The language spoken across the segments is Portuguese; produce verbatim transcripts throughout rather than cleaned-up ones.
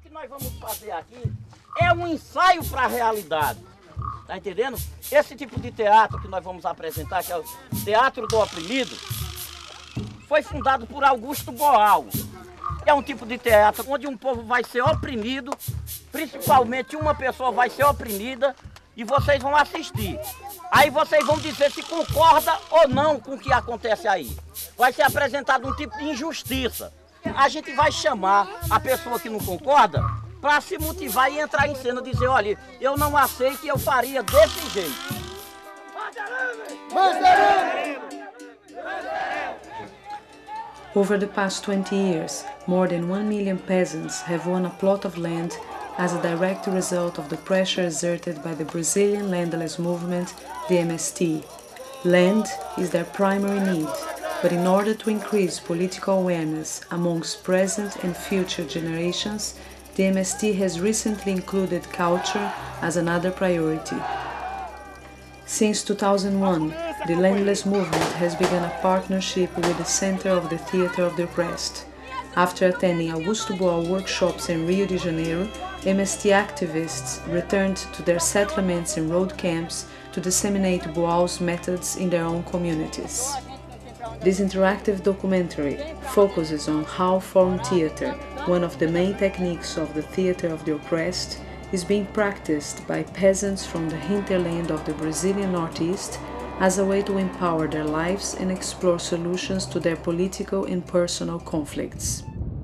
que nós vamos fazer aqui é um ensaio para a realidade. Tá entendendo? Esse tipo de teatro que nós vamos apresentar, que é o Teatro do Oprimido, foi fundado por Augusto Boal. É um tipo de teatro onde um povo vai ser oprimido, principalmente uma pessoa vai ser oprimida, e vocês vão assistir. Aí vocês vão dizer se concorda ou não com o que acontece aí. Vai ser apresentado um tipo de injustiça. A gente vai chamar a pessoa que não concorda para se motivar e entrar em cena, dizer, olha, eu não aceito e eu faria desse jeito. Over the past twenty years, more than one million peasants have won a plot of land as a direct result of the pressure exerted by the Brazilian landless movement, the M S T. Land is their primary need, but in order to increase political awareness amongst present and future generations, the M S T has recently included culture as another priority. Since two thousand one, the Landless movement has begun a partnership with the Center of the Theatre of the Oppressed. After attending Augusto Boal workshops in Rio de Janeiro, M S T activists returned to their settlements and road camps to disseminate Boal's methods in their own communities. This interactive documentary focuses on how forum theatre, one of the main techniques of the theatre of the oppressed, is being practiced by peasants from the hinterland of the Brazilian Northeast as a way to empower their lives and explore solutions to their political and personal conflicts.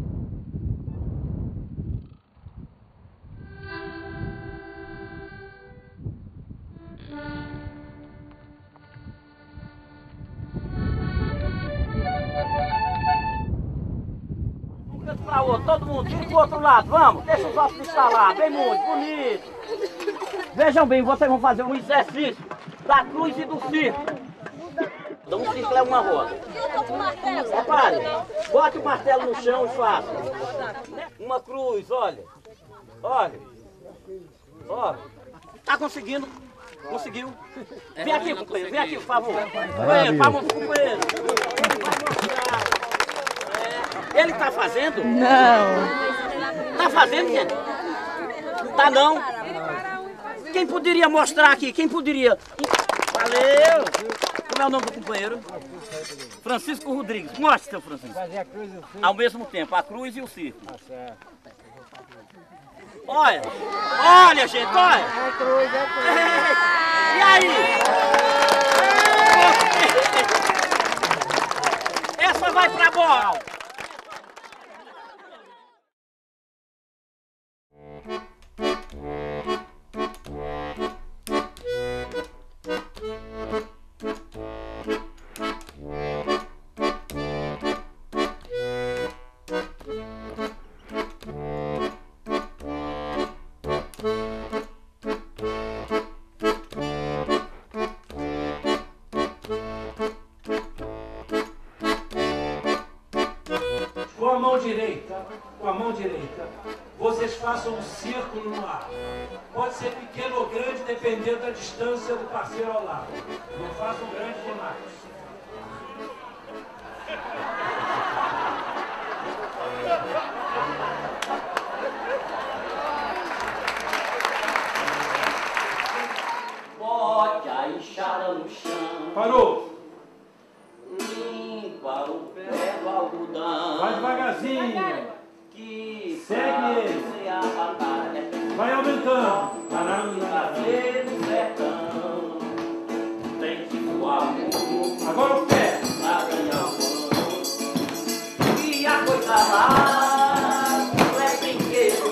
Para o outro, todo mundo, vem pro outro lado, vamos, deixa os ossos instalar, bem muito, bonito. Vejam bem, vocês vão fazer um exercício da cruz e do círculo. Um círculo é uma roda. Repare, bote o martelo no chão e faça. Uma cruz, olha, olha, olha. Tá conseguindo? Conseguiu? Vem aqui, companheiro, vem aqui, por favor. Companheiro, palma pro companheiro. Ele tá fazendo? Não. Tá fazendo, gente? Tá não? Quem poderia mostrar aqui? Quem poderia? Valeu! Como é o nome do companheiro? Francisco Rodrigues. Mostre, seu Francisco. Fazer a cruz e o círculo. Ao mesmo tempo, a cruz e o círculo. Tá certo. Olha! Olha, gente, olha! É a cruz, é a cruz. E aí? Essa vai pra Boal. Com a mão direita, com a mão direita, vocês façam um círculo no ar. Pode ser pequeno ou grande, dependendo da distância do parceiro ao lado. Não façam grande demais. Bote a enxada no chão. Parou! Limpa o pé do algodão. Vai devagarzinho. Que Segue ele. fazer a batalha. Vai aumentando. Fazer no sertão. Tem que voar muito Agora o pé. pra ganhar o pão. E a coisa lá não é brinquedo,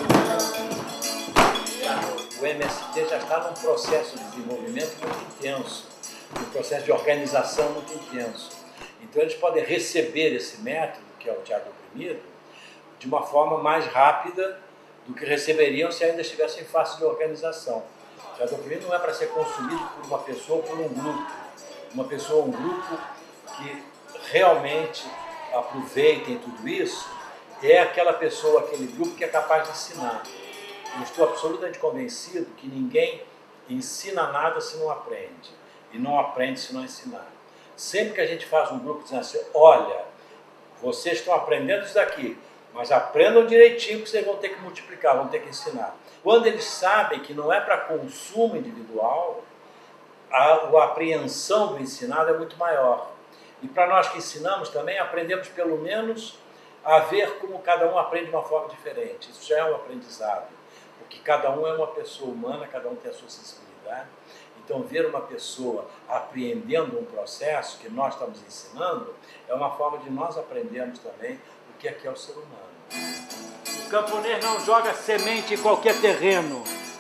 não. O M S T já está num processo de desenvolvimento muito intenso, um processo de organização muito intenso. Então eles podem receber esse método, que é o teatro oprimido, de uma forma mais rápida do que receberiam se ainda estivessem em fase de organização. O teatro oprimido não é para ser consumido por uma pessoa ou por um grupo. Uma pessoa ou um grupo que realmente aproveitem tudo isso é aquela pessoa, aquele grupo que é capaz de ensinar. Eu estou absolutamente convencido que ninguém ensina nada se não aprende, e não aprende se não ensinar. Sempre que a gente faz um grupo dizendo assim, olha, vocês estão aprendendo isso daqui, Mas aprendam direitinho que vocês vão ter que multiplicar, vão ter que ensinar. Quando eles sabem que não é para consumo individual, a, a apreensão do ensinado é muito maior. E para nós que ensinamos também, aprendemos pelo menos a ver como cada um aprende de uma forma diferente. Isso já é um aprendizado, porque cada um é uma pessoa humana, cada um tem a sua sensibilidade. Então, ver uma pessoa apreendendo um processo que nós estamos ensinando é uma forma de nós aprendermos também o que é que é o ser humano. O camponês não joga semente em qualquer terreno.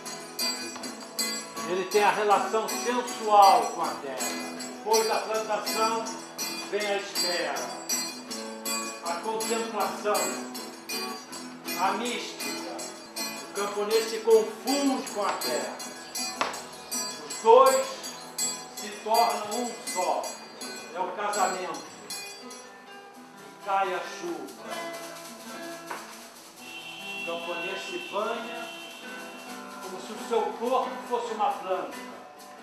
Ele tem a relação sensual com a terra. Depois da plantação, vem a espera, a contemplação, a mística. O camponês se confunde com a terra. Os dois se tornam um só. É o casamento. E cai a chuva. O camponês se banha como se o seu corpo fosse uma planta.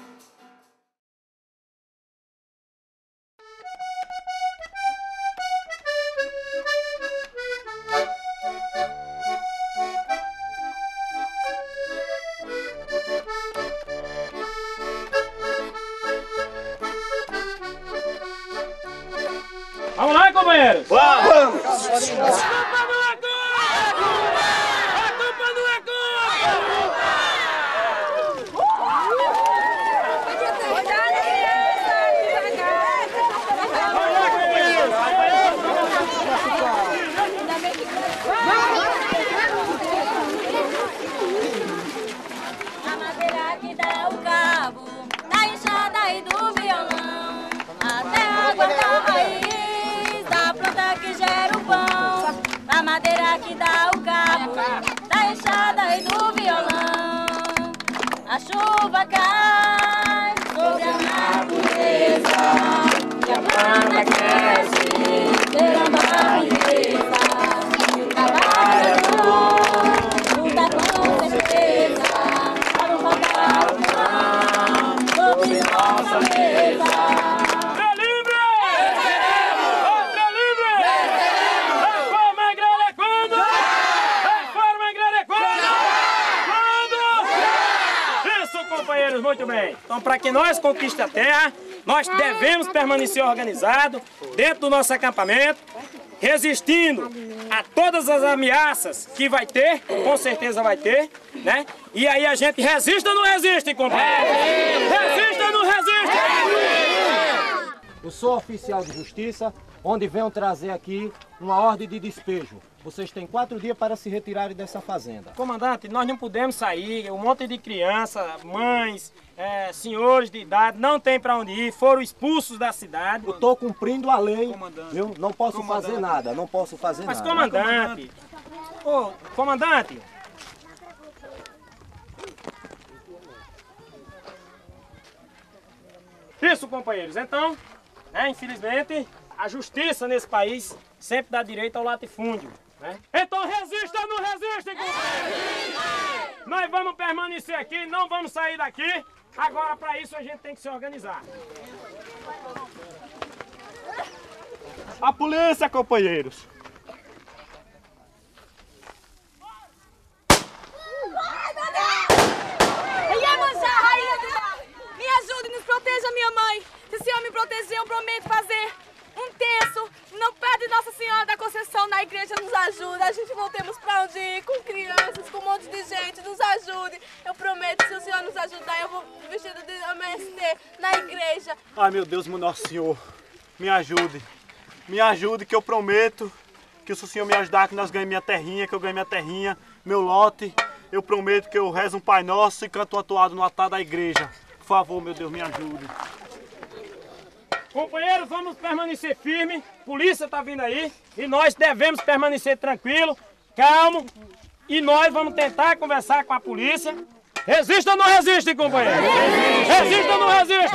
Vamos lá, companheiros! Vamos! A madeira que dá o cabo, da enxada e do violão, até a água da raiz, da planta que gera o pão. A madeira que dá o cabo, da enxada e do violão. A chuva cai sobre a natureza, e a planta cresce, beirando a riqueza. E o trabalhador luta com certeza, para não faltar o pão sobre nossa mesa. Muito bem. Então, para que nós conquiste a terra, nós devemos permanecer organizados dentro do nosso acampamento, resistindo a todas as ameaças que vai ter, com certeza vai ter, né? E aí a gente resiste ou não resiste, companheiro? Resiste ou não resiste? Eu sou oficial de justiça, onde venho trazer aqui uma ordem de despejo. Vocês têm quatro dias para se retirarem dessa fazenda. Comandante, nós não podemos sair, um monte de crianças, mães, é, senhores de idade, não tem para onde ir, foram expulsos da cidade. Eu estou cumprindo a lei, Comandante. viu? Não posso Comandante. fazer nada, não posso fazer Mas nada. comandante, ô, comandante, isso, companheiros, então, né, infelizmente, a justiça nesse país sempre dá direito ao latifúndio, né? Então resista ou não resiste, companheiro? Nós vamos permanecer aqui, não vamos sair daqui. Agora, para isso, a gente tem que se organizar. A polícia, companheiros! Me ajude, nos proteja, minha mãe. Se o senhor me proteger, eu prometo fazer um terço. Não pede Nossa Senhora da Conceição na igreja, nos ajuda. A gente não temos pra onde ir, com crianças, com um monte de gente. Nos ajude. Eu prometo, se o senhor nos ajudar, eu vou vestido de M S T na igreja. Ai, meu Deus, meu Nosso Senhor, me ajude. Me ajude, que eu prometo que se o Senhor me ajudar, que nós ganhemos minha terrinha, que eu ganhe minha terrinha, meu lote. Eu prometo que eu rezo um Pai Nosso e canto uma toada no altar da igreja. Por favor, meu Deus, me ajude. Companheiros, vamos permanecer firmes. Polícia está vindo aí e nós devemos permanecer tranquilos, calmo. E nós vamos tentar conversar com a polícia. Resiste ou não resiste, companheiro? Resiste ou não resiste?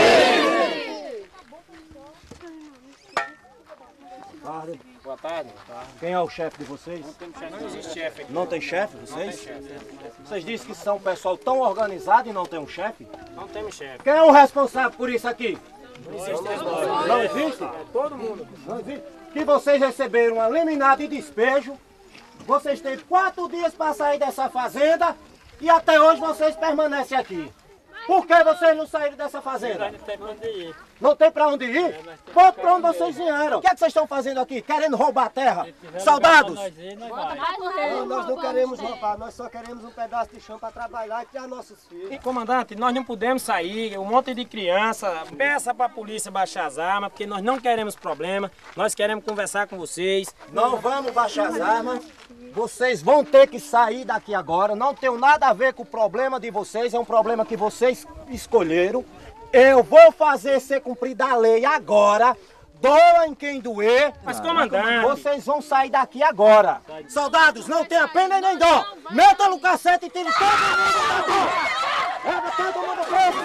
Boa tarde. Boa tarde. Quem é o chefe de vocês? Não existe chefe aqui. Não tem chefe, vocês? Não tem chefe. Vocês dizem que são um pessoal tão organizado e não tem um chefe? Não temos chefe. Quem é o responsável por isso aqui? Não existe. Não existe? Todo mundo. Não existe? que vocês receberam uma liminar de despejo. Vocês têm quatro dias para sair dessa fazenda e até hoje vocês permanecem aqui. Por que vocês não saíram dessa fazenda? Não tem pra onde ir. Não tem pra onde ir? Conta pra onde vocês vieram. O que é que vocês estão fazendo aqui? Querendo roubar a terra? Soldados? Não, nós não queremos roubar, nós só queremos um pedaço de chão para trabalhar e criar nossos filhos. Comandante, nós não podemos sair, um monte de criança, peça pra polícia baixar as armas, porque nós não queremos problema, nós queremos conversar com vocês. Não vamos baixar as armas. Vocês vão ter que sair daqui agora. Não tem nada a ver com o problema de vocês. É um problema que vocês escolheram. Eu vou fazer ser cumprida a lei agora. Doa em quem doer. Mas, comandante... Vocês vão sair daqui agora. Soldados, não tenha pena nem dó. Meta no cacete e tire todo mundo da rua. Leva todo mundo preso.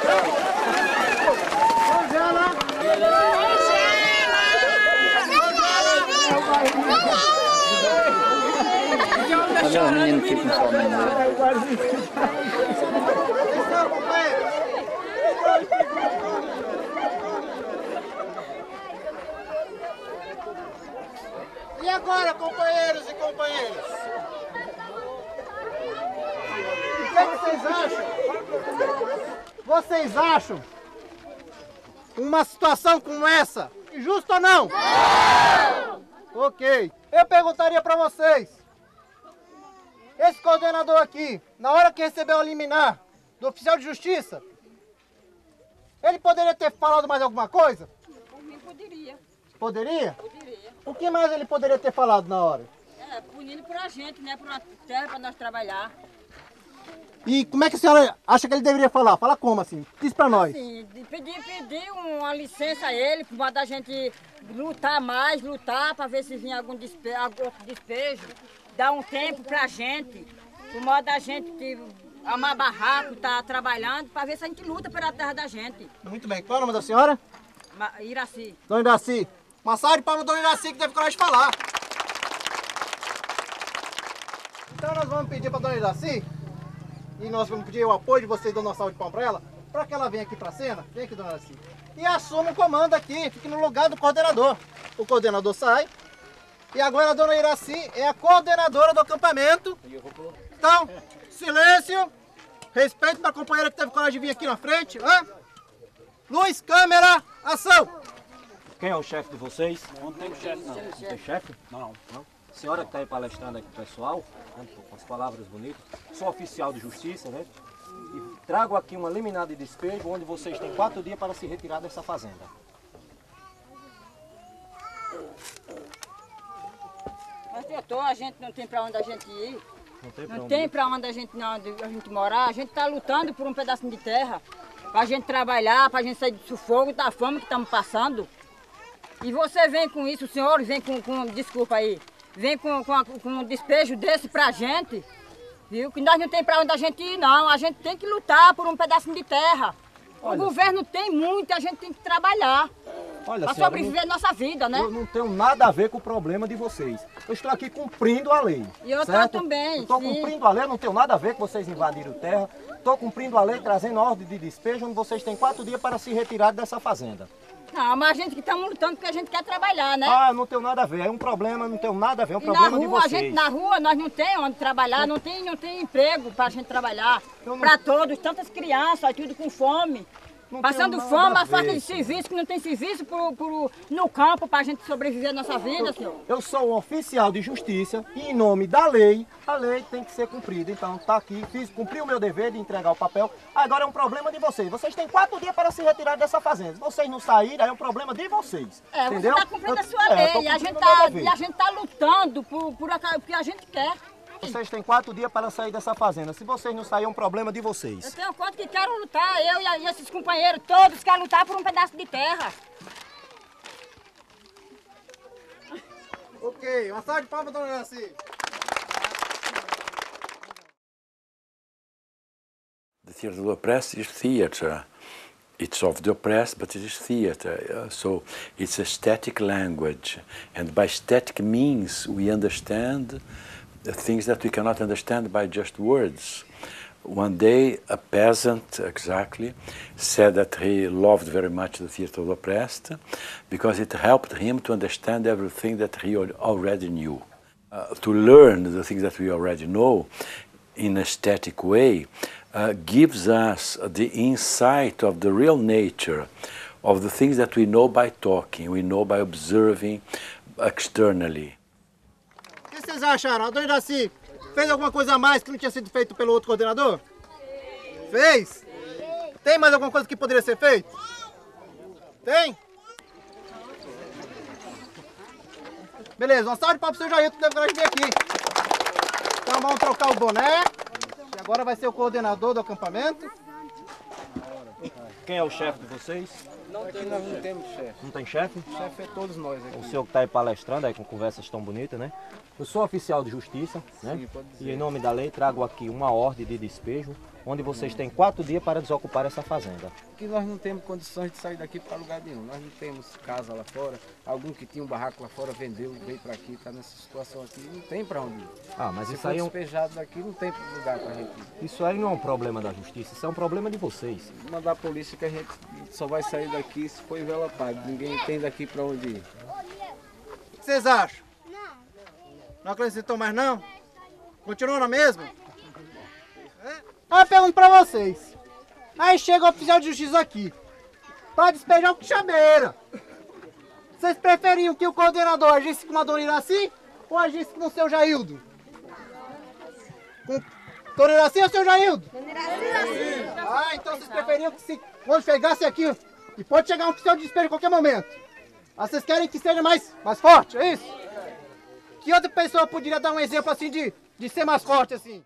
Olha o menino aqui com fome. E agora, companheiros e companheiras? O que, é que vocês acham? Vocês acham uma situação como essa injusta ou não? Não! Ok. Eu perguntaria para vocês. Esse coordenador aqui, na hora que recebeu a liminar do oficial de justiça, ele poderia ter falado mais alguma coisa? Por mim poderia. Poderia? Poderia. O que mais ele poderia ter falado na hora? É, punindo por a gente, né? Por uma terra para nós trabalhar. E como é que a senhora acha que ele deveria falar? Fala como assim? Diz pra nós. Sim, pedir, pedir uma licença a ele, para mandar a gente lutar mais, lutar para ver se vinha algum despejo, algum despejo. Dar um tempo pra gente, por modo da gente que amar barraco, tá trabalhando, para ver se a gente luta pela terra da gente. Muito bem. Qual é o nome da senhora? Ma Iraci. Dona Iraci. Uma salva de palmas, Dona Iraci, que teve coragem de falar. Então nós vamos pedir pra Dona Iraci, e nós vamos pedir o apoio de vocês, dando uma salva de palmas pra ela, para que ela venha aqui pra cena, vem aqui, Dona Iraci, e assuma o comando aqui, fique no lugar do coordenador. O coordenador sai, e agora a Dona Iraci é a coordenadora do acampamento. Então, silêncio, respeito para a companheira que teve coragem de vir aqui na frente. Hein? Luz, câmera, ação! Quem é o chefe de vocês? Não tem chefe, não. Não tem chefe? Não. Não. A senhora que está aí palestrando aqui com o pessoal, né, com as palavras bonitas, sou oficial de justiça, né? E trago aqui uma liminar de despejo, onde vocês têm quatro dias para se retirar dessa fazenda. Mas, doutor, a gente não tem para onde a gente ir. Não tem para Não onde tem ir? para onde a gente, não, a gente morar. A gente está lutando por um pedacinho de terra, para a gente trabalhar, para a gente sair do sufoco, da fome que estamos passando. E você vem com isso, o senhor vem com, com desculpa aí, vem com, com, com um despejo desse para a gente, viu? Que nós não tem para onde a gente ir, não. A gente tem que lutar por um pedacinho de terra. Olha, o governo tem muito, a gente tem que trabalhar. Olha, Para senhora, sobreviver a não- nossa vida, né? Eu não tenho nada a ver com o problema de vocês. Eu estou aqui cumprindo a lei. E eu tô certo? também, Estou sim. cumprindo a lei, não tenho nada a ver com vocês invadiram terra. Estou cumprindo a lei, trazendo a ordem de despejo, onde vocês têm quatro dias para se retirar dessa fazenda. Não, mas a gente que estamos lutando porque a gente quer trabalhar, né? Ah, não tenho nada a ver. É um problema, não tenho nada a ver. É um E na problema de rua, a vocês. gente, na rua, nós não tem onde trabalhar, não tem, não tem emprego para a gente trabalhar. Eu não- Para todos, tantas crianças, tudo com fome. Não Passando tenho nada fome, a a falta ver, de senhor. serviço, que não tem serviço pro, pro, no campo para a gente sobreviver a nossa vida, senhor. Eu sou um oficial de justiça e, em nome da lei, a lei tem que ser cumprida. Então, tá aqui, fiz, cumpri o meu dever de entregar o papel. Agora é um problema de vocês. Vocês têm quatro dias para se retirar dessa fazenda. Se vocês não saírem, aí é um problema de vocês. É, entendeu? você está cumprindo Eu- a sua é, eu tô lei e a, cumprindo gente o meu tá, dever. e a gente tá lutando por, por aca- o que a gente quer. Vocês têm quatro dias para sair dessa fazenda. Se vocês não saírem, é um problema de Eu vocês. tenho quanto que quero lutar, eu e, a- e esses companheiros todos querem lutar por um pedaço de terra. Ok, uma salva de palmas, Dona Iraci. The theatre of the oppressed is theatre. It's of the oppressed, but it is theatre. Uh, so it's a static language. And by static means, we understand the things that we cannot understand by just words. One day, a peasant, exactly, said that he loved very much the Theatre of the Oppressed because it helped him to understand everything that he already knew. Uh, to learn the things that we already know in a static way uh, gives us the insight of the real nature of the things that we know by talking, we know by observing externally. O que vocês acharam? A dona Iraci fez alguma coisa a mais que não tinha sido feito pelo outro coordenador? Fez? Tem mais alguma coisa que poderia ser feita? Tem? Beleza, uma salva de palmas pro seu Jailton que deve vir aqui. Então vamos trocar o boné. E agora vai ser o coordenador do acampamento. Quem é o chefe de vocês? Não, aqui nós não temos chefe. Não tem chefe? O chefe é todos nós aqui. O senhor que está aí palestrando aí com conversas tão bonitas, né? Eu sou oficial de justiça, né? Sim, pode dizer. E em nome da lei trago aqui uma ordem de despejo, onde vocês têm quatro dias para desocupar essa fazenda. Aqui nós não temos condições de sair daqui para lugar nenhum. Nós não temos casa lá fora. Algum que tinha um barraco lá fora vendeu, veio para aqui, está nessa situação aqui. Não tem para onde ir. Ah, mas Se isso for aí é um... despejado daqui, não tem lugar para a gente ir. Isso aí não é um problema da justiça, isso é um problema de vocês. Mandar a polícia que a gente só vai sair daqui se for envelopado. Ninguém tem daqui para onde ir. O que vocês acham? Não acreditam mais não? Continua na mesma? Aí eu pergunto pra vocês. Aí chega o oficial de justiça aqui pra despejar o quixabeira. Vocês preferiam que o coordenador agisse com a dona Iraci ou agisse com o seu Jaildo? Com dona Iraci ou seu Jaildo? Dona Iraci. Ah, então vocês preferiam que se quando chegasse aqui, e pode chegar um oficial de despejo a qualquer momento. Ah, vocês querem que seja mais, mais forte, é isso? Que outra pessoa poderia dar um exemplo assim de, de ser mais forte assim?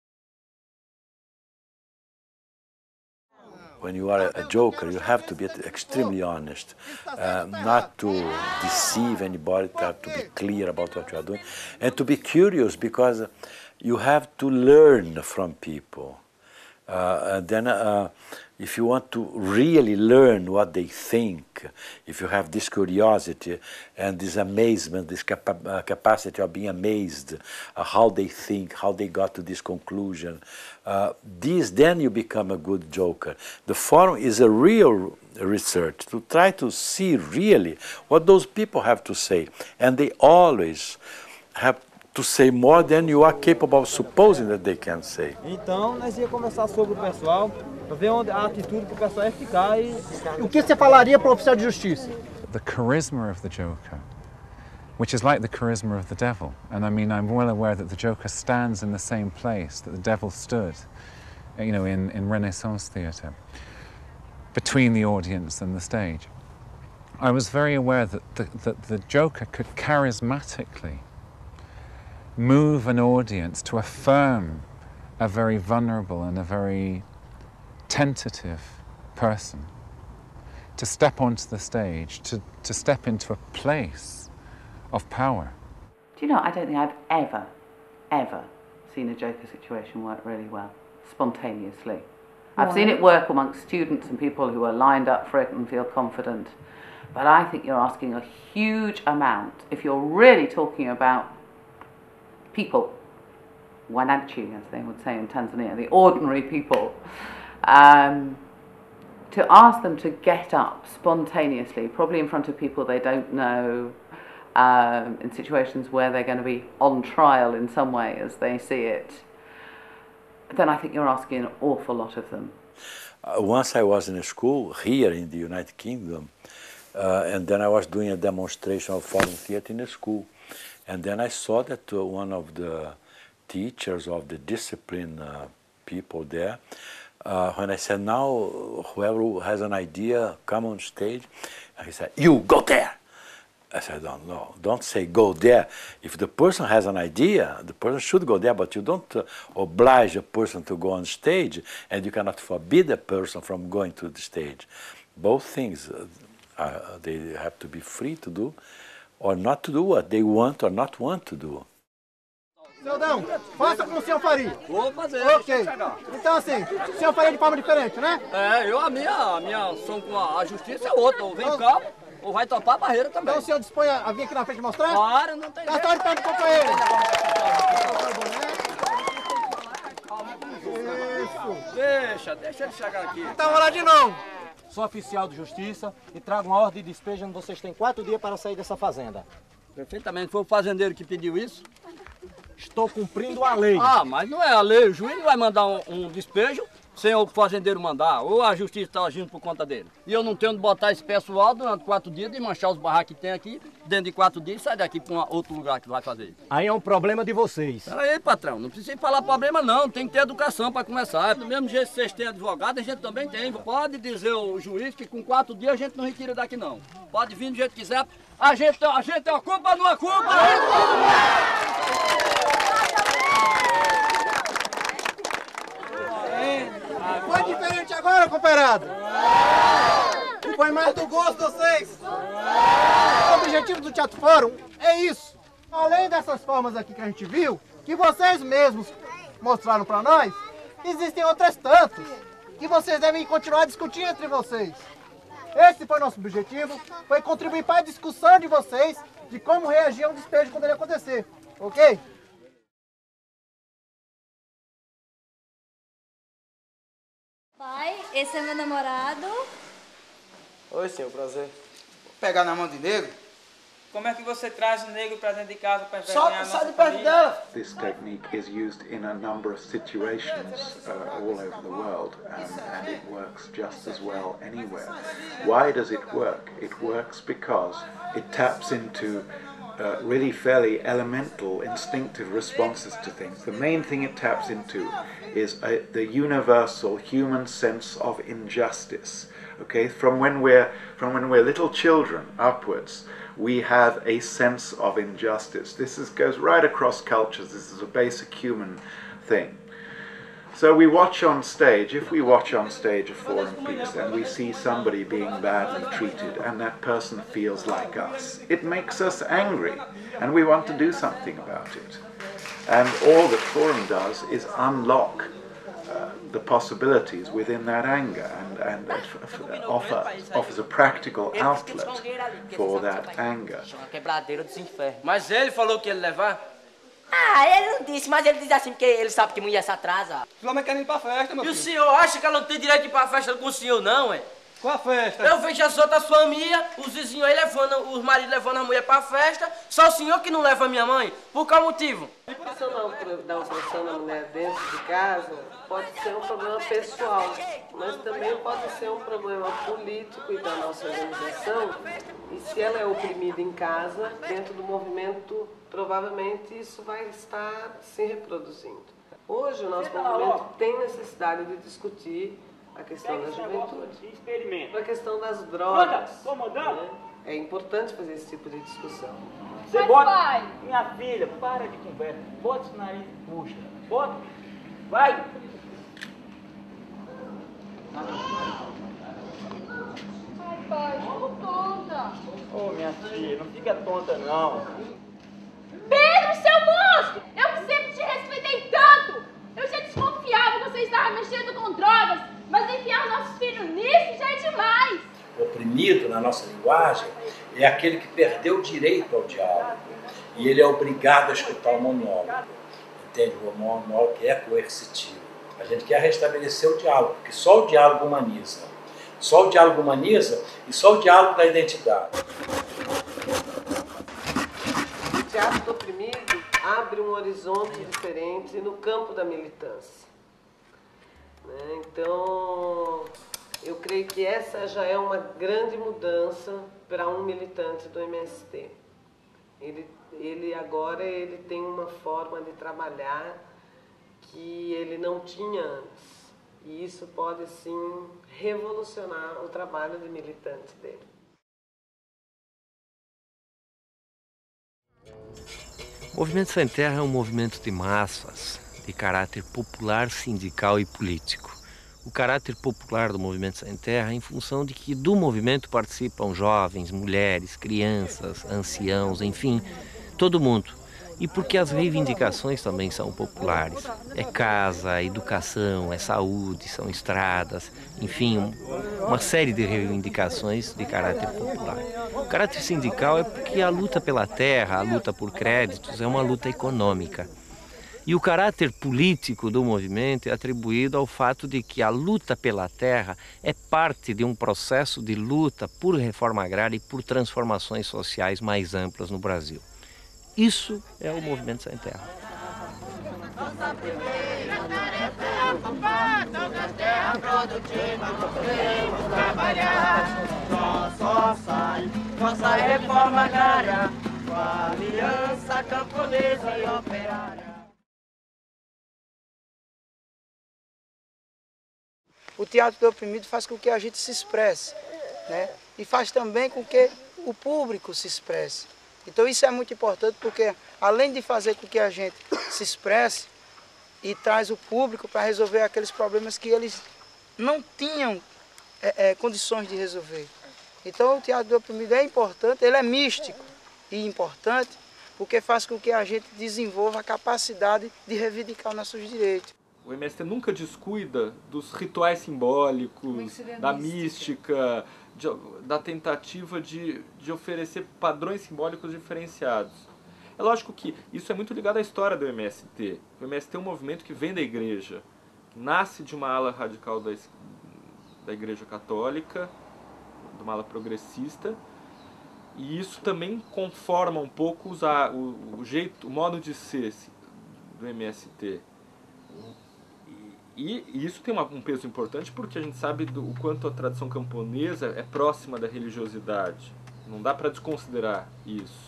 When you are a joker, you have to be extremely honest, uh, not to deceive anybody, to have to be clear about what you are doing, and to be curious because you have to learn from people. Uh, and then uh, if you want to really learn what they think, if you have this curiosity and this amazement, this capa uh, capacity of being amazed uh, how they think, how they got to this conclusion, uh, this, then you become a good joker. The forum is a real research to try to see really what those people have to say, and they always have to say more than you are capable of supposing that they can say. Então, nós ia conversar sobre o pessoal, para ver onde a atitude que o pessoal ia ficar e... O que você falaria para o oficial de justiça? The charisma of the Joker, which is like the charisma of the devil. And I mean, I'm well aware that the Joker stands in the same place that the devil stood, you know, in, in Renaissance theatre, between the audience and the stage. I was very aware that the, that the Joker could charismatically move an audience to affirm a very vulnerable and a very tentative person, to step onto the stage, to, to step into a place of power. Do you know, I don't think I've ever, ever seen a Joker situation work really well, spontaneously. I've Why? seen it work amongst students and people who are lined up for it and feel confident, but I think you're asking a huge amount if you're really talking about people, wananchi, as they would say in Tanzania, the ordinary people, um, to ask them to get up spontaneously, probably in front of people they don't know, um, in situations where they're going to be on trial in some way as they see it, then I think you're asking an awful lot of them. Uh, once I was in a school here in the United Kingdom, uh, and then I was doing a demonstration of foreign theatre in a school. And then I saw that uh, one of the teachers of the discipline uh, people there, uh, when I said, now whoever has an idea, come on stage, and he said, you go there. I said, no, no, don't say go there. If the person has an idea, the person should go there, but you don't uh, oblige a person to go on stage, and you cannot forbid a person from going to the stage. Both things, uh, uh, they have to be free to do, or not to do what they want or not want to do. Seu Dão, faça como o senhor faria. Vou fazer. Ok. Então assim, o senhor faria de forma diferente, né? É, eu a minha, a minha ação com a, a justiça é outra. Ou vem cá, ou vai topar a barreira também. Então o senhor dispõe a, a vir aqui na frente mostrar? Claro, não tem jeito. Tá de pé do companheiro. Deixa, deixa ele chegar aqui. Tá lá de novo. Sou oficial de justiça e trago uma ordem de despejo onde vocês têm quatro dias para sair dessa fazenda. Perfeitamente. Foi o fazendeiro que pediu isso? Estou cumprindo a lei. Ah, mas não é a lei. O juiz não vai mandar um, um despejo sem o fazendeiro mandar. Ou a justiça está agindo por conta dele. E eu não tenho onde botar esse pessoal durante quatro dias, de manchar os barracos que tem aqui. Dentro de quatro dias, sai daqui para outro lugar que vai fazer. Aí é um problema de vocês. Peraí, patrão. Não precisa falar problema, não. Tem que ter educação para começar. Do mesmo jeito que vocês têm advogado, a gente também tem. Pode dizer o juiz que com quatro dias a gente não retira daqui, não. Pode vir do jeito que quiser. A gente, a gente tem a culpa, não é culpa! Foi diferente agora, comparado? Foi mais do gosto de vocês? O objetivo do Teatro Fórum é isso. Além dessas formas aqui que a gente viu, que vocês mesmos mostraram para nós, existem outras tantas que vocês devem continuar discutindo entre vocês. Esse foi nosso objetivo, foi contribuir para a discussão de vocês de como reagir a um despejo quando ele acontecer, ok? Pai, esse é meu namorado. Oi, senhor, prazer. Vou pegar na mão de negro. Como é que você traz o negro para dentro de casa para Só envergonhar a sai de nossa perto família? dela. This technique is used in a number of situations uh, all over the world, and, and it works just as well anywhere. Why does it work? It works because it taps into uh, really fairly elemental instinctive responses to things. The main thing it taps into is a, the universal human sense of injustice. Okay, from when we're from when we're little children upwards, we have a sense of injustice. This is, goes right across cultures. This is a basic human thing. So we watch on stage, if we watch on stage a foreign piece and we see somebody being badly treated and that person feels like us, it makes us angry and we want to do something about it. And all that Forum does is unlock uh, the possibilities within that anger and, and it offer, offers a practical outlet for that anger. Mas ele falou que ia levar? Ah, ele não disse, mas ele diz assim porque ele sabe que mulher se atrasa. Os homens querem ir pra festa, meu filho. E o senhor acha que ela não tem direito de ir pra festa com o senhor, não, é? Qual a festa? Eu vejo as outras famílias, os vizinhos aí levando, os maridos levando a mulher pra festa, só o senhor que não leva a minha mãe. Por qual motivo? A questão da opressão da mulher dentro de casa pode ser um problema pessoal, mas também pode ser um problema político e da nossa organização. E se ela é oprimida em casa, dentro do movimento, provavelmente isso vai estar se reproduzindo. Hoje o nosso movimento tem necessidade de discutir a questão da juventude, a questão das drogas. Né? É importante fazer esse tipo de discussão. Você bota, minha filha, para de conversa, bota esse nariz e puxa, bota, vai. Ai, pai, estou tonta. Ô, oh, minha filha, não fica tonta, não. Pedro, seu monstro! Eu que sempre te respeitei tanto! Eu já desconfiava que você estava mexendo com drogas, mas enfiar nossos filhos nisso já é demais! Oprimido, na nossa linguagem, é aquele que perdeu o direito ao diálogo. E ele é obrigado a escutar o monólogo. Entende? O monólogo que é coercitivo. A gente quer restabelecer o diálogo, porque só o diálogo humaniza. Só o diálogo humaniza e só o diálogo da identidade. O teatro do oprimido abre um horizonte diferente no campo da militância. Né? Então, eu creio que essa já é uma grande mudança para um militante do M S T. Ele, ele agora ele tem uma forma de trabalhar que ele não tinha antes. E isso pode, sim, revolucionar o trabalho de militante dele. O Movimento Sem Terra é um movimento de massas, de caráter popular, sindical e político. O caráter popular do Movimento Sem Terra é em função de que do movimento participam jovens, mulheres, crianças, anciãos, enfim, todo mundo. E porque as reivindicações também são populares. É casa, é educação, é saúde, são estradas, enfim, um, uma série de reivindicações de caráter popular. O caráter sindical é porque a luta pela terra, a luta por créditos, é uma luta econômica. E o caráter político do movimento é atribuído ao fato de que a luta pela terra é parte de um processo de luta por reforma agrária e por transformações sociais mais amplas no Brasil. Isso é o Movimento Sem Terra. Nossa primeira tarefa é ocupar toda a terra produtiva, queremos trabalhar. Nossa sai, nossa reforma agrária, com a aliança camponesa e operária. O teatro do oprimido faz com que a gente se expresse, né? E faz também com que o público se expresse. Então isso é muito importante porque, além de fazer com que a gente se expresse, e traz o público para resolver aqueles problemas que eles não tinham é, é, condições de resolver. Então o teatro do oprimido é importante, ele é místico e importante, porque faz com que a gente desenvolva a capacidade de reivindicar nossos direitos. O M S T nunca descuida dos rituais simbólicos, da mística, de, da tentativa de, de oferecer padrões simbólicos diferenciados. É lógico que isso é muito ligado à história do M S T. O M S T é um movimento que vem da igreja, que nasce de uma ala radical da, da igreja católica, de uma ala progressista, e isso também conforma um pouco os, o, o jeito, o modo de ser do M S T. E, e isso tem uma, um peso importante porque a gente sabe do, o quanto a tradição camponesa é próxima da religiosidade. Não dá para desconsiderar isso.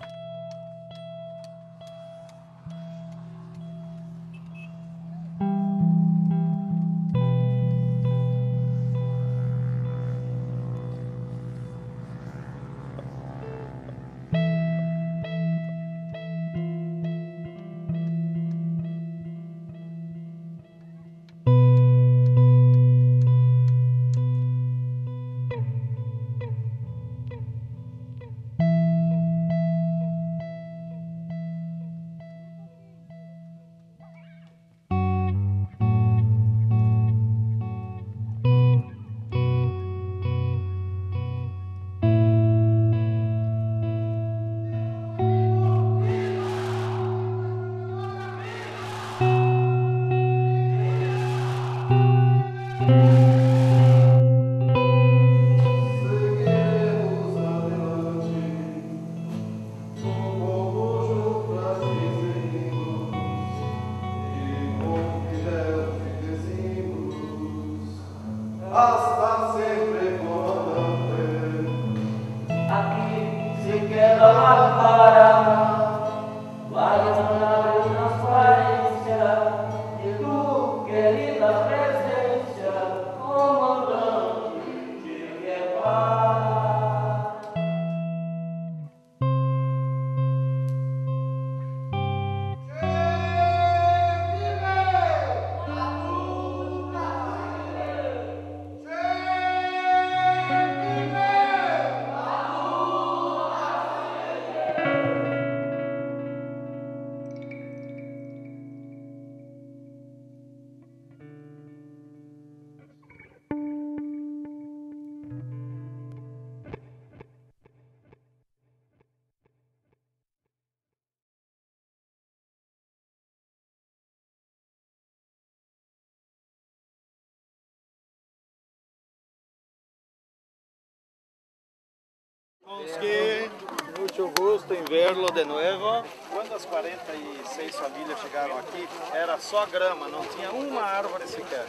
Que muito gusto em vê-lo de novo. Quando as quarenta e seis famílias chegaram aqui, era só grama, não tinha uma árvore sequer,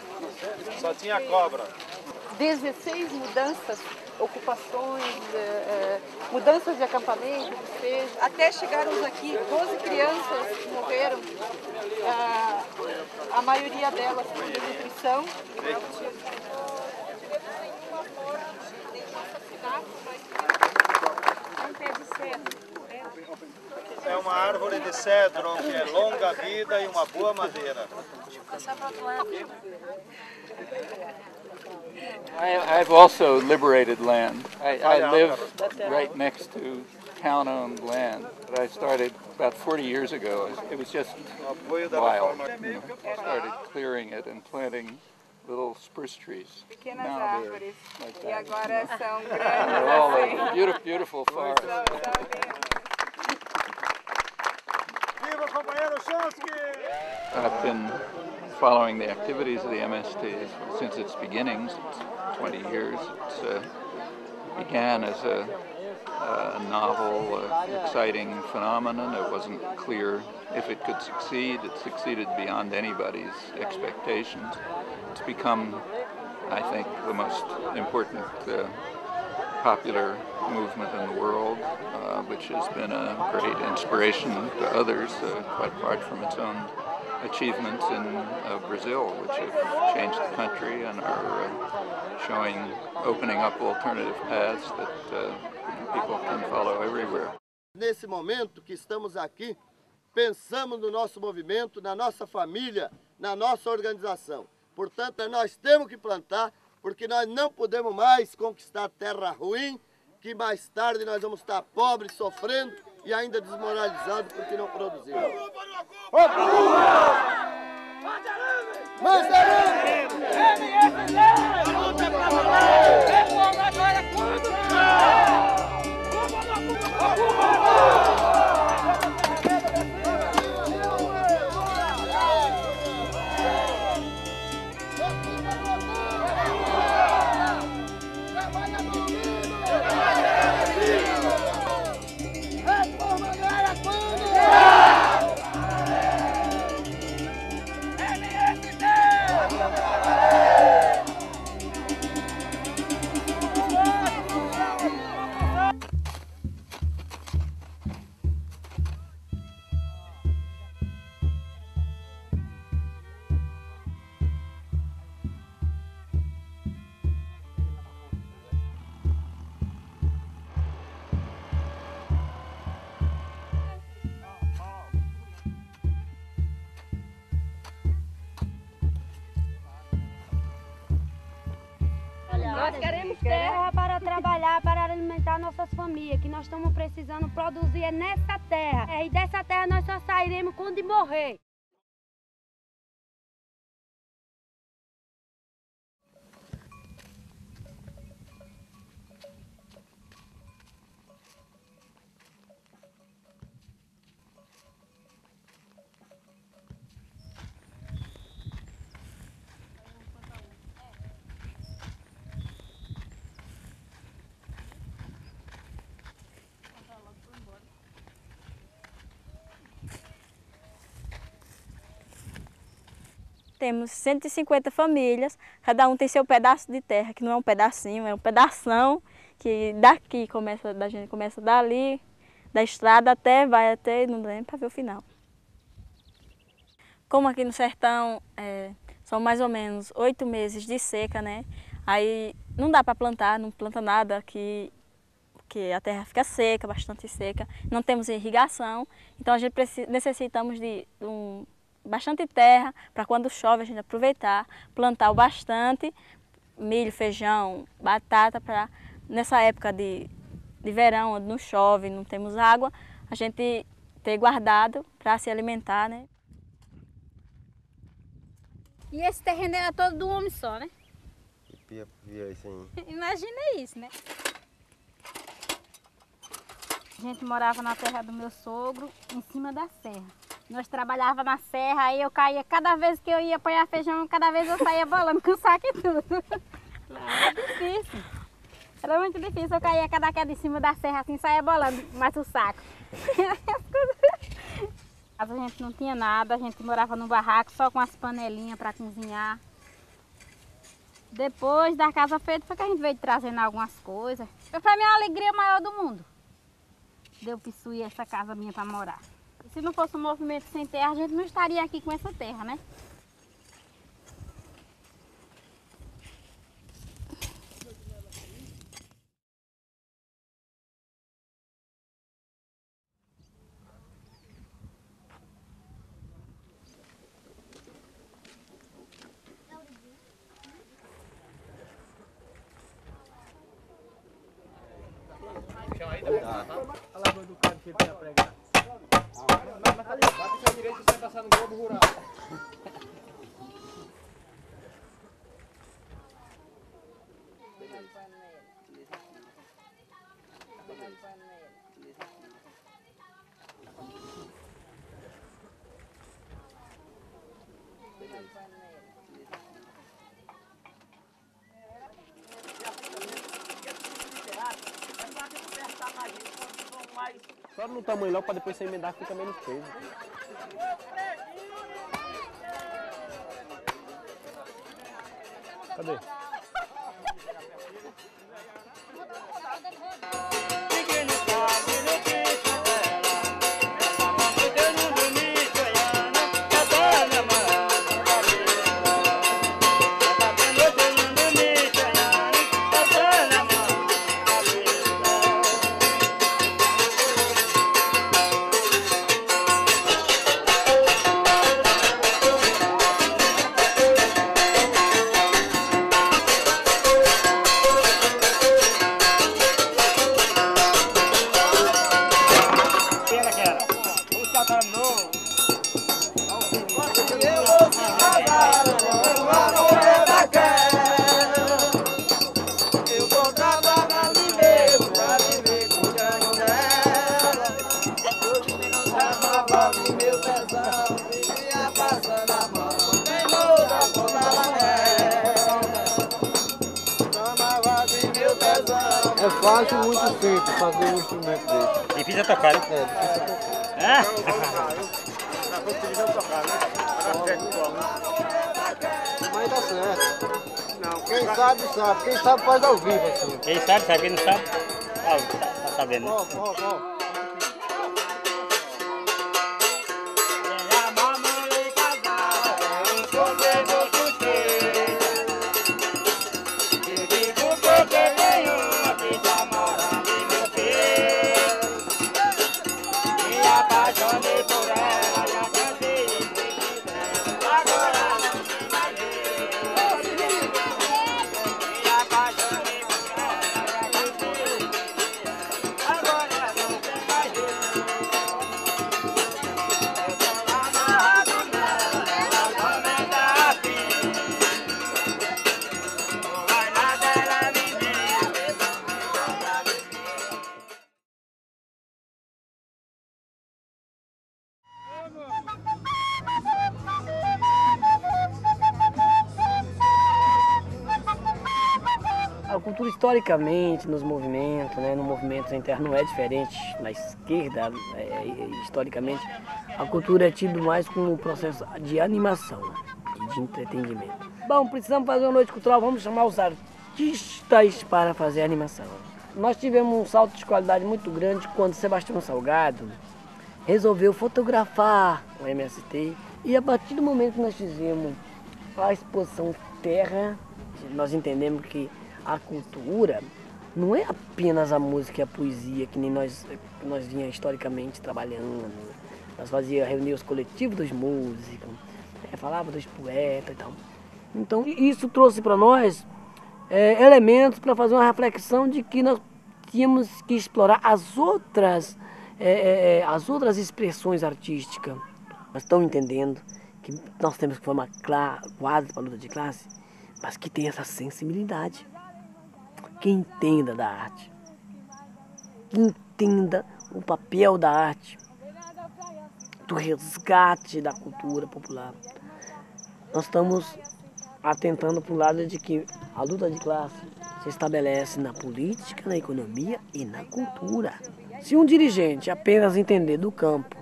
só tinha cobra. dezesseis mudanças, ocupações, eh, mudanças de acampamento, despejo, até chegarmos aqui, doze crianças morreram, ah, a maioria delas por desnutrição. É uma árvore de cedro que é longa vida e uma boa madeira. I, I've also liberated land. I, I live right next to town-owned land, but I started about forty years ago. It was just wild. You know, started clearing it and planting little spruce trees. Pequenas Now árvores. like E that. agora são They're all grandes. over. Beautiful, beautiful forest. Viva, companheiro Chomsky! I've been following the activities of the M S T since its beginnings. It's twenty years. It uh, began as a, a novel, uh, exciting phenomenon. It wasn't clear if it could succeed. It succeeded beyond anybody's expectations. It's become, I think, the most important uh, popular movement in the world, uh, which has been a great inspiration to others, uh, quite apart from its own achievements in uh, Brazil, which have changed the country and are uh, showing, opening up alternative paths that uh, people can follow everywhere. Nesse momento que estamos aqui, pensamos no nosso movimento, na nossa família, na nossa organização. Portanto, nós temos que plantar, porque nós não podemos mais conquistar terra ruim, que mais tarde nós vamos estar pobres, sofrendo e ainda desmoralizados porque não produzimos. Nós queremos terra para trabalhar, para alimentar nossas famílias, que nós estamos precisando produzir nessa terra. E dessa terra nós só sairemos quando morrer. Temos cento e cinquenta famílias, cada um tem seu pedaço de terra, que não é um pedacinho, é um pedação, que daqui começa, da gente começa dali, da estrada até, vai até, não dá nem para ver o final. Como aqui no sertão é, são mais ou menos oito meses de seca, né? Aí não dá para plantar, não planta nada aqui, porque a terra fica seca, bastante seca, não temos irrigação, então a gente precisa, necessitamos de um bastante terra para quando chove a gente aproveitar, plantar o bastante, milho, feijão, batata, para nessa época de, de verão, onde não chove, não temos água, a gente ter guardado para se alimentar, né? E esse terreno era todo de um homem só, né? Imagina isso, né? A gente morava na terra do meu sogro, em cima da serra. Nós trabalhávamos na serra, aí eu caía, cada vez que eu ia apanhar feijão, cada vez eu saía bolando com o saco e tudo. Era difícil. Era muito difícil, eu caía cada queda em cima da serra assim, saía bolando mais o saco. A gente não tinha nada, a gente morava no barraco só com as panelinhas para cozinhar. Depois da casa feita foi que a gente veio trazendo algumas coisas. Foi para mim a alegria maior do mundo. Deu possuir essa casa minha para morar. Se não fosse o movimento sem terra, a gente não estaria aqui com essa terra, né? A lagoa do cara que ele tinha pregado. Mas tá ali, bate com a direita e sai passar no globo rural. Só no tamanho logo para depois você emendar fica menos peso. Cadê? É fácil e muito simples fazer um instrumento desse. Difícil é tocar, né? É, difícil é tocar. É? Mas dá certo. Não, quem sabe, sabe. Quem sabe faz ao vivo assim. Quem sabe, sabe. Quem não sabe, tá, tá sabendo. Ó, ó, ó. A cultura historicamente nos movimentos, né, no movimento sem terra não é diferente na esquerda, é, historicamente. A cultura é tido mais como um processo de animação e de entretenimento. Bom, precisamos fazer uma noite cultural, vamos chamar os artistas para fazer a animação. Nós tivemos um salto de qualidade muito grande quando Sebastião Salgado resolveu fotografar o M S T e a partir do momento que nós fizemos a exposição Terra, nós entendemos que a cultura não é apenas a música e a poesia, que nem nós, nós vinha historicamente trabalhando. Nós fazíamos reuniões coletivas dos músicos, é, falava dos poetas e tal. Então isso trouxe para nós é, elementos para fazer uma reflexão de que nós tínhamos que explorar as outras, é, é, as outras expressões artísticas. Nós estamos entendendo que nós temos que formar quadros para a luta de classe, mas que tem essa sensibilidade. Que entenda da arte, que entenda o papel da arte, do resgate da cultura popular. Nós estamos atentando para o lado de que a luta de classe se estabelece na política, na economia e na cultura. Se um dirigente apenas entender do campo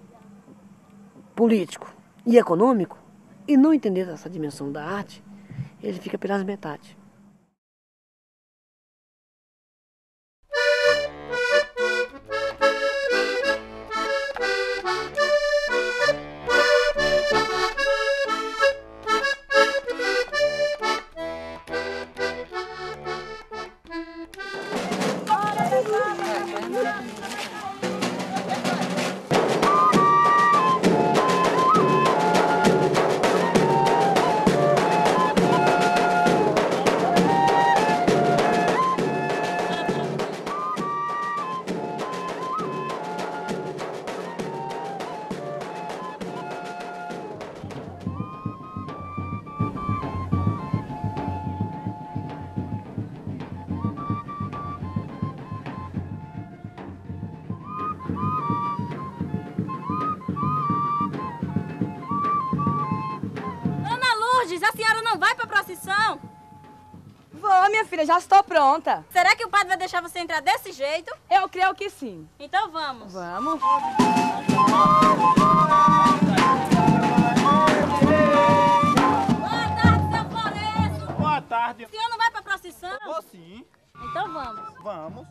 político e econômico e não entender essa dimensão da arte, ele fica pelas metades. a senhora não vai pra procissão? Vou, minha filha, já estou pronta. Será que o padre vai deixar você entrar desse jeito? Eu creio que sim. Então vamos. Vamos. Boa tarde, seu Florencio. Boa tarde. O senhor não vai pra procissão? Vou sim. Então vamos. Vamos.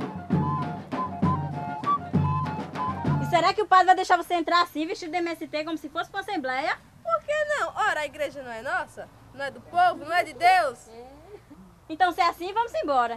E será que o padre vai deixar você entrar assim, vestido de M S T, como se fosse pra assembleia? Por que não? Ora, a igreja não é nossa? Não é do povo? Não é de Deus? Então, se é assim, vamos embora.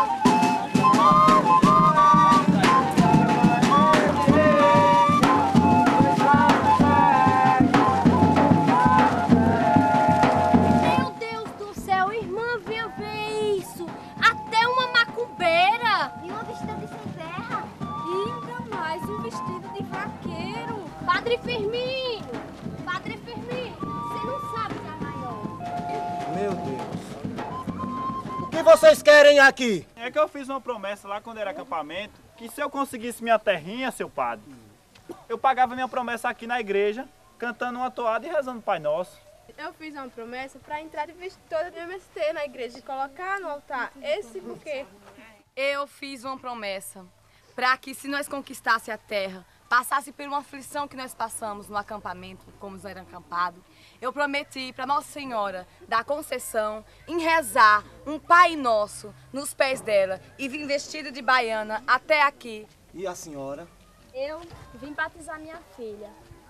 Meu Deus do céu, irmã, venha ver isso. Até uma macumbeira. E uma vestida de sem terra. E ainda mais um vestido de vaqueiro. Padre Firmino. Padre Firmino, você não sabe que é maior. Meu Deus. O que vocês querem aqui? É que eu fiz uma promessa lá quando era acampamento, que se eu conseguisse minha terrinha, seu padre, eu pagava minha promessa aqui na igreja, cantando uma toada e rezando o Pai Nosso. Eu fiz uma promessa para entrar de vestido toda de M S T na igreja e colocar no altar esse buquê. Eu fiz uma promessa para que, se nós conquistasse a terra, passasse por uma aflição que nós passamos no acampamento, como nós era acampado, eu prometi para Nossa Senhora da Conceição em rezar um Pai Nosso nos pés dela e vim vestido de baiana até aqui. E a senhora? Eu vim batizar minha filha.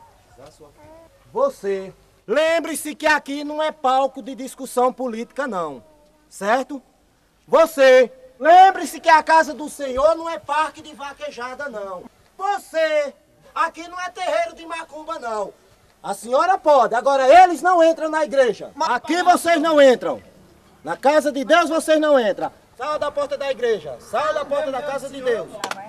Você. Lembre-se que aqui não é palco de discussão política, não. Certo? Você. Lembre-se que a casa do Senhor não é parque de vaquejada, não. Você. Aqui não é terreiro de macumba, não. A senhora pode, agora eles não entram na igreja. Aqui vocês não entram. Na casa de Deus vocês não entram. Saia da porta da igreja. Saia da porta da casa de Deus.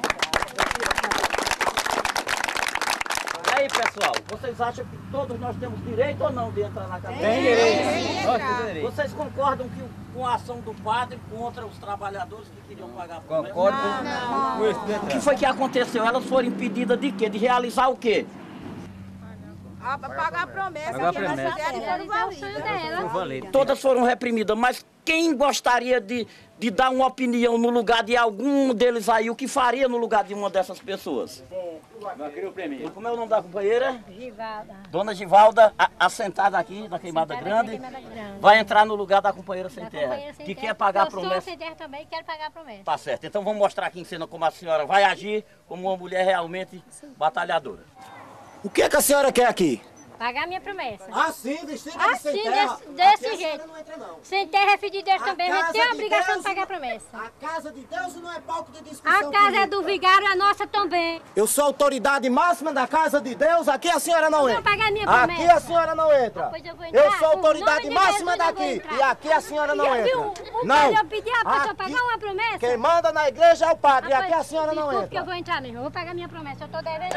E aí, pessoal, vocês acham que todos nós temos direito ou não de entrar na casa? Tem direito. Nós temos direito. Vocês concordam que com a ação do padre contra os trabalhadores que queriam pagar por mês? Concordo com isso. O que foi que aconteceu? Elas foram impedidas de quê? De realizar o quê? Ah, para pagar a promessa Pagar a que nós promessa. fizeram foram válidas. Todas foram reprimidas, mas quem gostaria de, de dar uma opinião no lugar de algum deles aí, o que faria no lugar de uma dessas pessoas? Como é o nome da companheira? Givalda. Dona Givalda, a- assentada aqui na Queimada Grande, Queimada Grande. vai entrar no lugar da companheira sem Da terra, companheira sem que terra. quer pagar a Eu sou promessa. sem terra também e quero pagar a promessa. Tá certo, então vamos mostrar aqui em cena como a senhora vai agir como uma mulher realmente batalhadora. O que é que a senhora quer aqui? Pagar minha promessa. Assim, vestido de sem Assim, terra. desse, desse Aqui a jeito. senhora não entra, não. Sem terra é filho de Deus A também. A gente casa tem a de obrigação Deus de pagar a não- promessa. A casa de Deus não é palco de discussão A casa é política. do vigário, a nossa também. Eu sou a autoridade máxima da casa de Deus, aqui a senhora não Eu entra. vou pagar minha Aqui promessa. a senhora não entra. Ah, pois eu vou entrar. Eu sou a Com o autoridade nome de máxima Jesus eu vou daqui. entrar. E aqui a senhora não Já viu? entra. O Não. padre eu pedi a pessoa Aqui- pagar uma promessa. Quem manda na igreja é o padre, e Ah, aqui pois, a senhora não desculpe que eu entra. vou entrar mesmo. Eu vou pagar minha promessa. Eu tô devendo.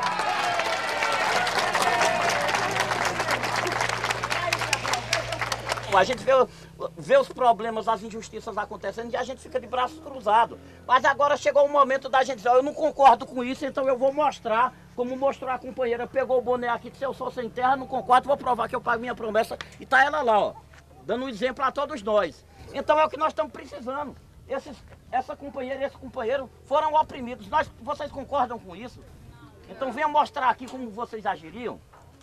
A gente vê, vê os problemas, as injustiças acontecendo e a gente fica de braços cruzados. Mas agora chegou o momento da gente dizer, ó, eu não concordo com isso, então eu vou mostrar, como mostrou a companheira, pegou o boné aqui, disse, eu sou sem terra, não concordo, vou provar que eu pago minha promessa. E tá ela lá, ó, dando um exemplo a todos nós. Então é o que nós estamos precisando. Esses, essa companheira e esse companheiro foram oprimidos. Nós, vocês concordam com isso? Então venha mostrar aqui como vocês agiriam.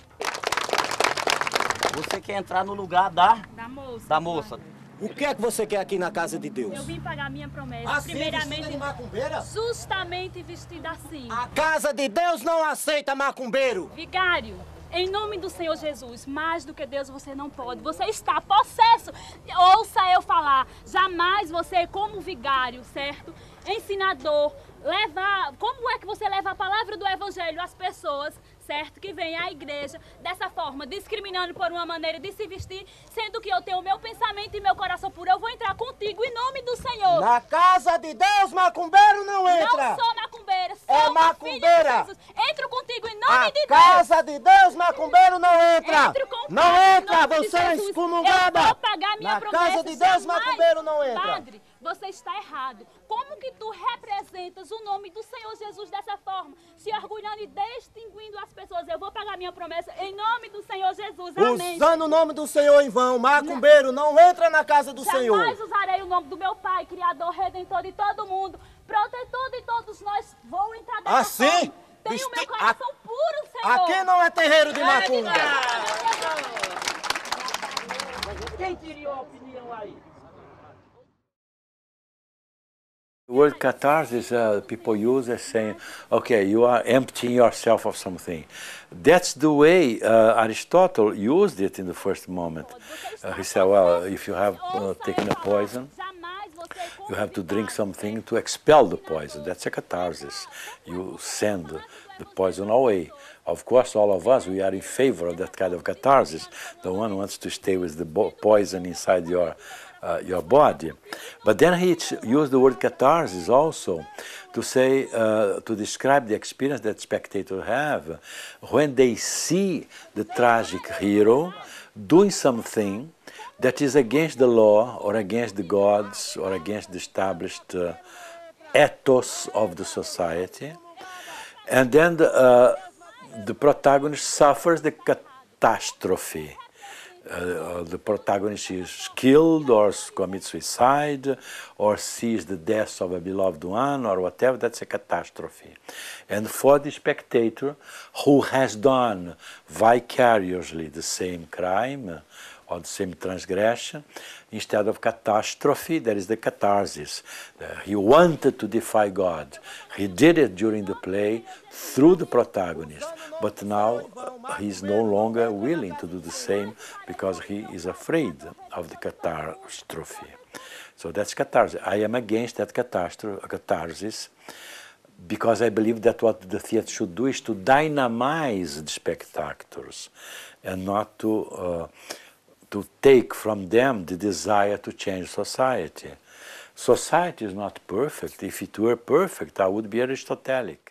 Você quer entrar no lugar da, Da moça. da moça. O que é que você quer aqui na casa de Deus? Eu vim pagar minha promessa. Assim, Primeiramente, vestida de macumbeira? justamente vestida assim. A casa de Deus não aceita macumbeiro. Vigário, em nome do Senhor Jesus, mais do que Deus você não pode. Você está possesso. Ouça eu falar. Jamais você, como vigário, certo? Ensinador, levar. Como é que você leva a palavra do evangelho às pessoas, certo? Que vem à igreja dessa forma, discriminando por uma maneira de se vestir, sendo que eu tenho o meu pensamento e meu coração puro. Eu vou entrar contigo em nome do Senhor. Na casa de Deus, macumbeiro não entra. Não sou macumbeira, sou É uma filha de macumbeira. Jesus. Entro contigo em nome a de casa de Deus, macumbeiro, não entra. Entro com Não fé, entra, em nome de você é Jesus. excomungada. Eu vou pagar minha Na promessa. casa de Deus, jamais. macumbeiro, não entra. Padre, você está errado. Como que tu representas o nome do Senhor Jesus dessa forma? Se orgulhando e distinguindo as pessoas. Eu vou pagar minha promessa em nome do Senhor Jesus. Amém. Usando o nome do Senhor em vão, macumbeiro, não entra na casa do Senhor. Jamais usarei o nome do meu Pai, Criador, Redentor de todo mundo, protetor de todos nós. Vou entrar dessa Assim? forma. Tenho meu coração a... puro, Senhor. Aqui não é terreiro de macumba. Quem teria uma opinião aí? The word catharsis, uh, people use as saying, okay, you are emptying yourself of something. That's the way uh, Aristotle used it in the first moment. Uh, he said, well, if you have uh, taken a poison, you have to drink something to expel the poison. That's a catharsis. You send the poison away. Of course, all of us, we are in favor of that kind of catharsis. The one wants to stay with the poison inside your Uh, your body. But then he used the word catharsis also to say, uh, to describe the experience that spectators have when they see the tragic hero doing something that is against the law or against the gods or against the established uh, ethos of the society. And then the, uh, the protagonist suffers the catastrophe. Uh, the protagonist is killed or commits suicide or sees the death of a beloved one or whatever. That's a catastrophe. And for the spectator who has done vicariously the same crime or the same transgression, instead of catastrophe, there is the catharsis. Uh, he wanted to defy God. He did it during the play through the protagonist, but now uh, he is no longer willing to do the same because he is afraid of the catastrophe. So that's catharsis. I am against that catharsis because I believe that what the theater should do is to dynamize the spectators and not to uh, to take from them the desire to change society. Society is not perfect. If it were perfect, I would be Aristotelic.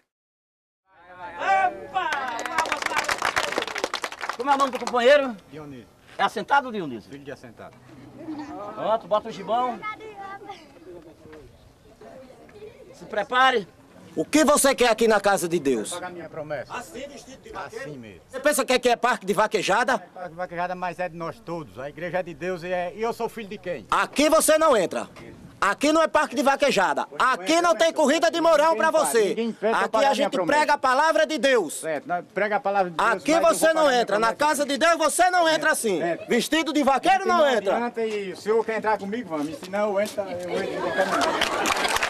Como é o nome do companheiro? Dionísio. É assentado, Dionísio? Filho de assentado. Pronto, bota o gibão. Se prepare. O que você quer aqui na casa de Deus? Vou pagar minha promessa. Assim, vestido de vaqueiro? Assim mesmo. Você pensa que aqui é parque de vaquejada? Parque de vaquejada, mas é de nós todos. A igreja é de Deus e, é... e eu sou filho de quem? Aqui você não entra. Aqui não é parque de vaquejada. Aqui não tem corrida de morão pra você. Aqui a gente prega a palavra de Deus. Certo, prega a palavra de Deus. Aqui você não entra. Na casa de Deus você não entra assim. Vestido de vaqueiro não entra. E o senhor quer entrar comigo, vamos. Se não, eu entro, eu entro de caminho.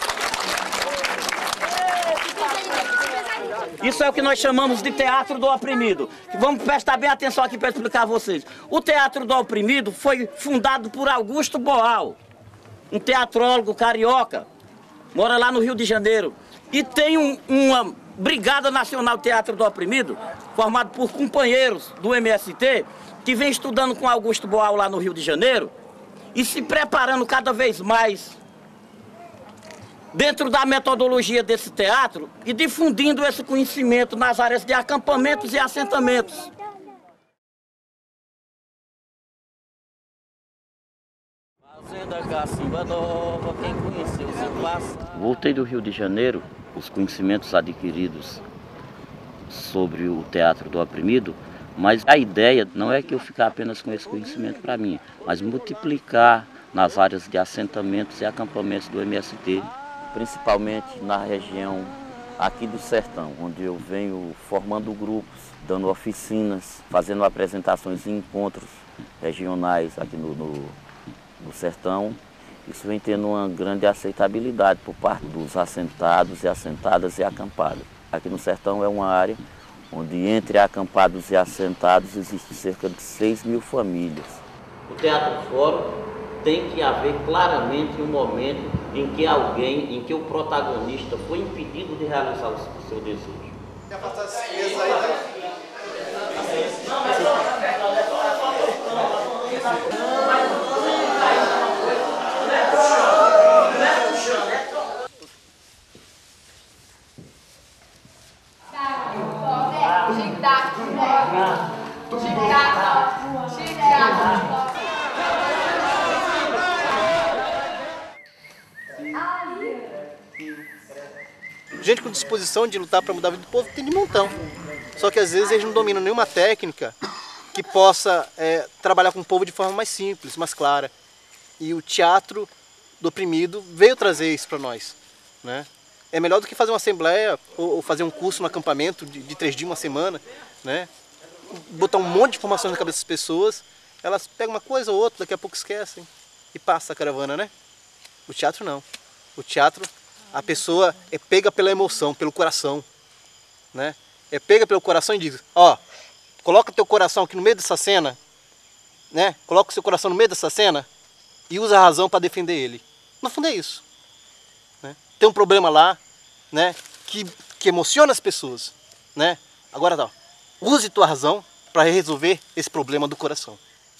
Isso é o que nós chamamos de teatro do oprimido. Vamos prestar bem atenção aqui para explicar a vocês. O teatro do oprimido foi fundado por Augusto Boal, um teatrólogo carioca, mora lá no Rio de Janeiro. E tem um, uma Brigada Nacional de Teatro do Oprimido, formado por companheiros do M S T, que vem estudando com Augusto Boal lá no Rio de Janeiro e se preparando cada vez mais dentro da metodologia desse teatro e difundindo esse conhecimento nas áreas de acampamentos e assentamentos. Fazenda Cacimba Nova, quem conheceu seu passado. Voltei do Rio de Janeiro, os conhecimentos adquiridos sobre o teatro do oprimido, mas a ideia não é que eu ficar apenas com esse conhecimento para mim, mas multiplicar nas áreas de assentamentos e acampamentos do M S T, principalmente na região aqui do Sertão, onde eu venho formando grupos, dando oficinas, fazendo apresentações e encontros regionais aqui no, no, no Sertão. Isso vem tendo uma grande aceitabilidade por parte dos assentados e assentadas e acampadas. Aqui no Sertão é uma área onde entre acampados e assentados existe cerca de seis mil famílias. O Teatro Fórum tem que haver claramente um momento em que alguém, em que o protagonista foi impedido de realizar o seu desejo. Quer passar essa mesa aí? gente com disposição de lutar para mudar a vida do povo tem de montão. Só que às vezes eles não dominam nenhuma técnica que possa é, trabalhar com o povo de forma mais simples, mais clara. E o teatro do oprimido veio trazer isso para nós, né? É melhor do que fazer uma assembleia ou, ou fazer um curso no acampamento de, de três dias, uma semana, né? Botar um monte de informações na cabeça das pessoas, elas pegam uma coisa ou outra, daqui a pouco esquecem e passa a caravana, né? O teatro não. O teatro, a pessoa é pega pela emoção, pelo coração, né? É pega pelo coração e diz, ó, coloca teu coração aqui no meio dessa cena, né? Coloca o seu coração no meio dessa cena e usa a razão para defender ele. No fundo é isso, né? Tem um problema lá, né? Que, que emociona as pessoas, né? Agora tá, use tua razão para resolver esse problema do coração.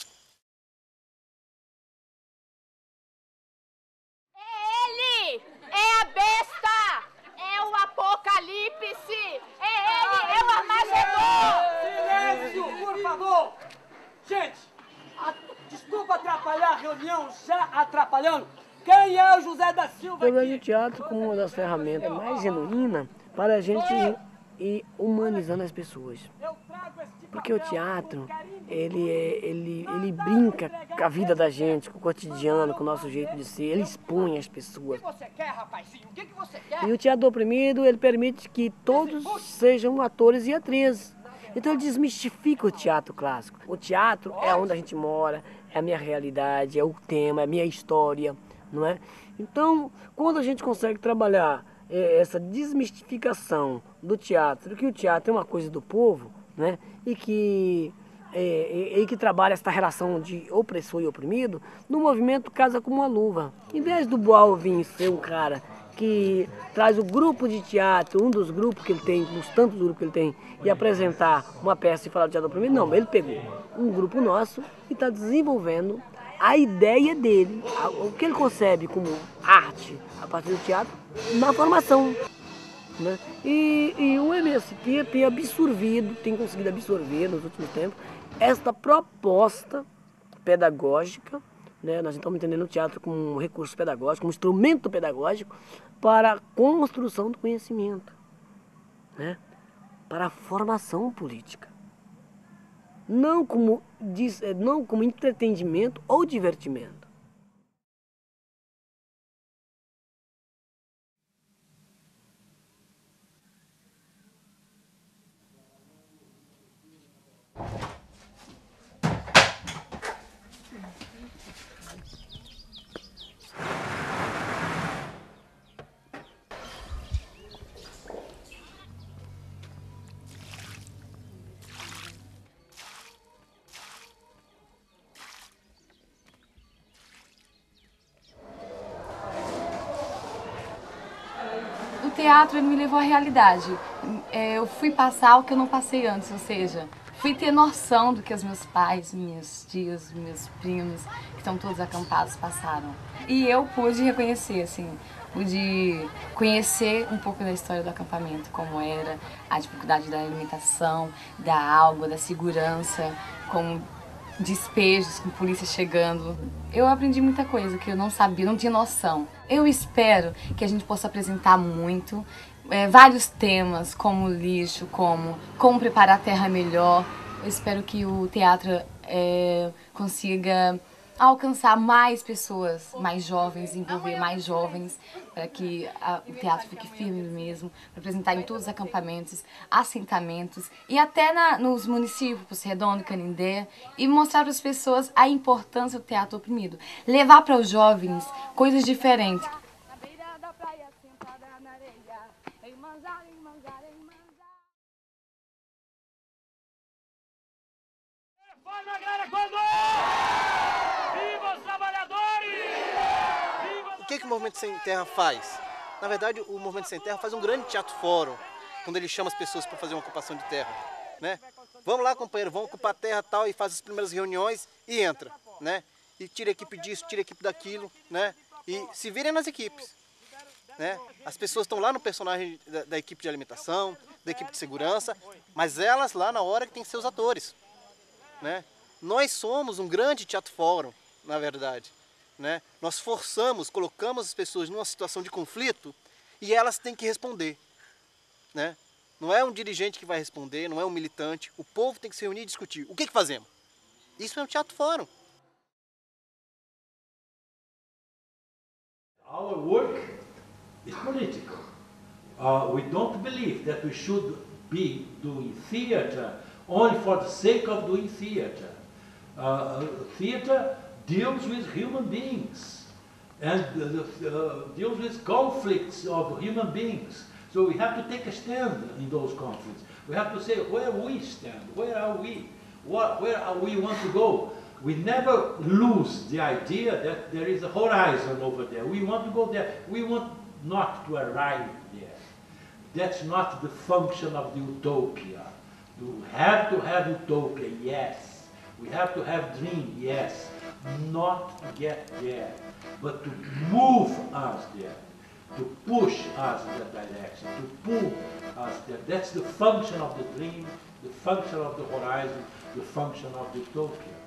É a besta! É o apocalipse! É ele! É o Armagedon! Silêncio, por favor! Gente, a... desculpa atrapalhar a reunião, já atrapalhando. Quem é o José da Silva? Eu vejo o teatro como uma das ferramentas mais genuínas para a gente ir humanizando as pessoas. Porque o teatro, ele, é, ele, ele brinca com a vida da gente, com o cotidiano, com o nosso jeito de ser, ele expõe as pessoas. O que você quer, rapazinho? O que você quer? E o teatro oprimido, ele permite que todos sejam atores e atrizes. Então ele desmistifica o teatro clássico. O teatro é onde a gente mora, é a minha realidade, é o tema, é a minha história, não é? Então, quando a gente consegue trabalhar é, essa desmistificação do teatro, que o teatro é uma coisa do povo, né? E que, é, e que trabalha essa relação de opressor e oprimido, no movimento Casa como uma Luva. Em vez do Boalvin ser um cara que traz o grupo de teatro, um dos grupos que ele tem, dos tantos grupos que ele tem, e apresentar uma peça e falar do teatro oprimido, não, ele pegou um grupo nosso e está desenvolvendo a ideia dele, o que ele concebe como arte a partir do teatro, na formação. Né? E, e o M S T tem absorvido, tem conseguido absorver nos últimos tempos esta proposta pedagógica, né? Nós estamos entendendo o teatro como um recurso pedagógico, como um instrumento pedagógico para a construção do conhecimento, né? Para a formação política. Não como, não como entretenimento ou divertimento. O teatro ele me levou à realidade. É, eu fui passar o que eu não passei antes, ou seja, fui ter noção do que os meus pais, minhas tias, meus primos, que estão todos acampados, passaram. E eu pude reconhecer, assim, pude conhecer um pouco da história do acampamento, como era, a dificuldade da alimentação, da água, da segurança, como despejos, com polícia chegando. Eu aprendi muita coisa que eu não sabia, não tinha noção. Eu espero que a gente possa apresentar muito, é, vários temas, como lixo, como como preparar a terra melhor. Eu espero que o teatro é, consiga alcançar mais pessoas, mais jovens, envolver mais jovens, para que a, o teatro fique firme mesmo, para apresentar em todos os acampamentos, assentamentos e até na, nos municípios, Poço Redondo, Canindé, e mostrar para as pessoas a importância do teatro oprimido. Levar para os jovens coisas diferentes. O que, que o Movimento Sem Terra faz? Na verdade, o Movimento Sem Terra faz um grande teatro fórum, quando ele chama as pessoas para fazer uma ocupação de terra, né? Vamos lá, companheiro, vamos ocupar a terra tal, e faz as primeiras reuniões e entra, né? E tira a equipe disso, tira a equipe daquilo, né? E se virem nas equipes, né? As pessoas estão lá no personagem da, da equipe de alimentação, da equipe de segurança, mas elas lá na hora que tem que ser os atores, né? Nós somos um grande teatro fórum, na verdade. Né? Nós forçamos, colocamos as pessoas numa situação de conflito e elas têm que responder. né? Não é um dirigente que vai responder, não é um militante. O povo tem que se reunir e discutir. O que que fazemos? Isso é um teatro fórum. Our work is political. Uh, we don't believe that we should be doing theater only for the sake of doing theater. Uh, theater deals with human beings and uh, uh, deals with conflicts of human beings. So we have to take a stand in those conflicts. We have to say where we stand, where are we, what, where are we want to go. We never lose the idea that there is a horizon over there. We want to go there. We want not to arrive there. That's not the function of the utopia. You have to have utopia, yes. We have to have dream, yes. Not to get there, but to move us there, to push us in that direction, to pull us there. That's the function of the dream, the function of the horizon, the function of the utopia.